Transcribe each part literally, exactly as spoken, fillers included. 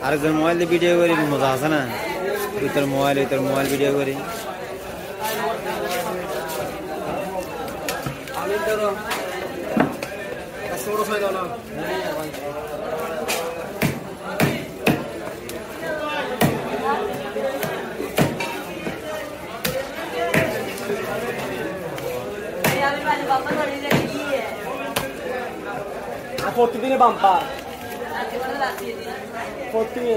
আরেকজন মোবাইল দিয়ে ভিডিও করি মজা আছে না তোর মোবাইল তোর মোবাইল ভিডিও করি আমি ধরো ছোট ছয় দাও না প্রতিদিনে বাম্পার প্রতিদিনে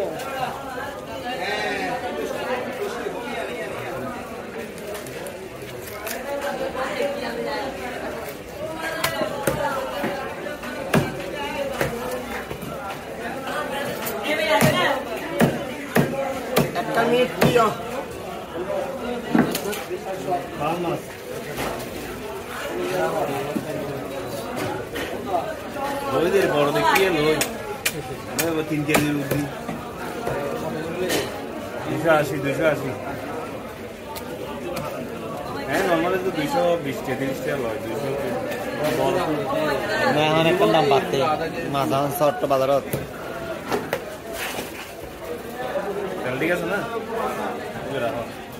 একটা মিনিট দিও ভালো লই দে বড় দেখিয়ে লই আমি তিন কেজি উঠি দুশো আশি দুশো আশি হ্যাঁ নর্মালি তো দুইশো বিশ তিরিশ টাকা লয় দুইশো না এখন একটা দাম বাড়তে মাছ এখন শর্ট বাজারত ঠিক আছে না রাখো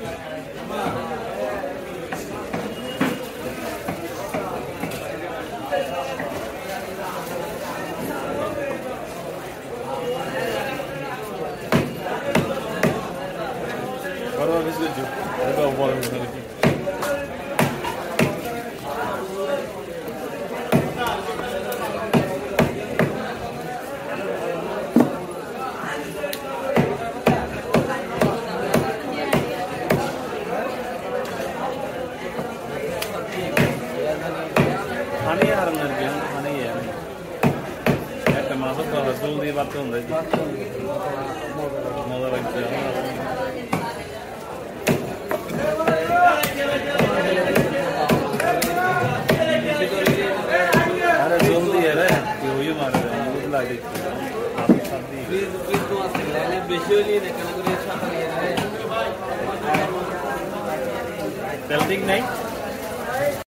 Agora vamos ver o legal o volume dele aqui. Hani yarınlar bir hani yani. Evet tamam da hazır diye baktım da. Moda bakıyor. अरे जल्दी है रे ये हुई मारे मुझे लग रही आप शादी बीस बीस तो आते हैं बेसिकली देखना कोई अच्छा नहीं है सेल्टिंग नहीं